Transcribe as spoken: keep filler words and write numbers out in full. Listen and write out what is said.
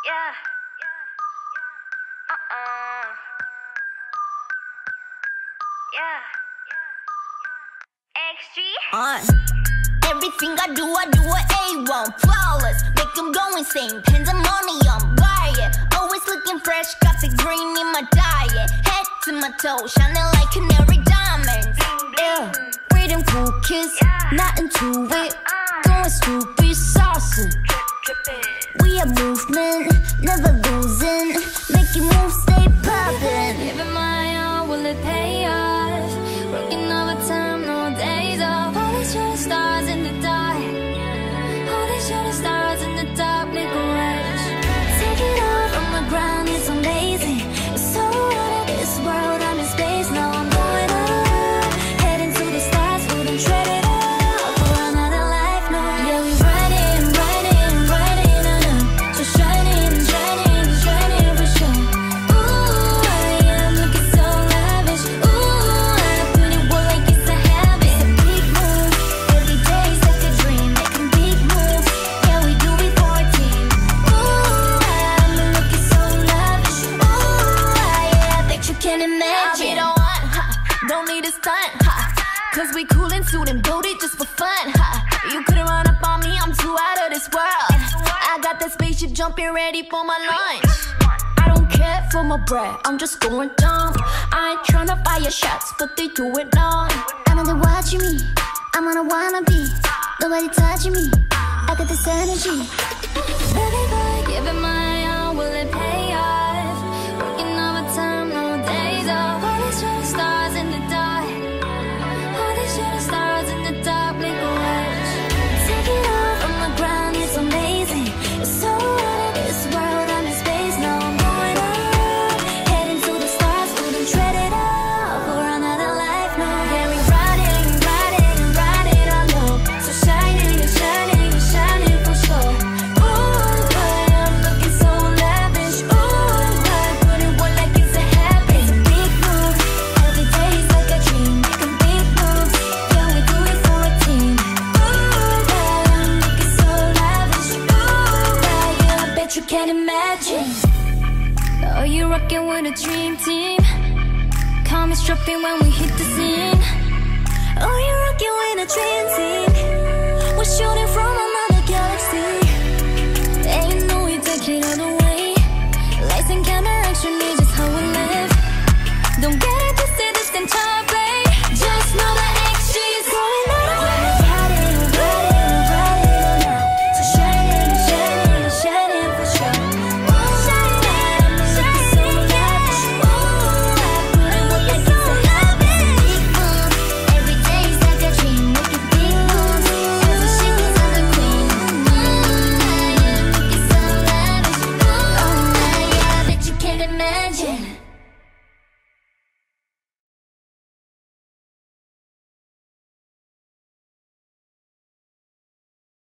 yeah. Uh-uh. Yeah. X G. Uh, everything I do, I do a A one. Flawless, make them go insane. Pandemonium, buy it. Always looking fresh, got the green in my diet. Head to my toe, shining like canary diamonds. Yeah, freedom cool kiss, not into it. Going stupid, saucy. We are movement, never losing. Making moves, stay poppin'. Giving my all, will it pay off? Working overtime, no days off. All these shooting stars in the dark. All these shooting stars in the dark, make a rush. Take it off from the ground, it's amazing. It's so out of this world, I'm in space, now I'm going up. Heading to the stars, wouldn't trade it up for another life, no. Yeah, we riding, riding, riding on up. So shining, shining, shining for sure. Ooh, I am looking so lavish. Ooh, I put it work like it's a habit. It's a big move, every day's like a dream. Making big moves, yeah, we do it for a team. Ooh, I'm looking so lavish. Ooh, yeah, I bet you can imagine. I don't want, ha, don't need a stunt, ha. Cause we cool and suit and booty just for fun, ha. You couldn't run up on me, I'm too out of this world. I got that spaceship jumping ready for my lunch. I don't care for my bread, I'm just going dumb. I ain't tryna fire shots, but they do it long. I know they're watching me, I'm on a wannabe. Nobody touching me, I got this energy. Baby boy, giving my all, will it pay off? Working overtime, no days off. All these shooting stars in the dark. All these shooting stars in the dark, make a wish. Take it off from the ground, it's amazing. It's so out of this world, I'm in space, now I'm going up. Heading to the stars, wouldn't trade it up for another life, no. Yeah, we riding, riding, riding on up. So shining, shining, shining for sure. Ooh, boy, I'm looking so lavish. Ooh, boy, put it work like it's a habit. It's a big move, every day's like a dream. Making big moves, yeah, we do it for a team. Ooh, boy, I'm looking so lavish. Ooh, boy, yeah, I bet you can't imagine. Oh, you're rocking with a dream team. Call me strapping when we hit the scene. Oh, you're rocking with a dream team. We're shooting from a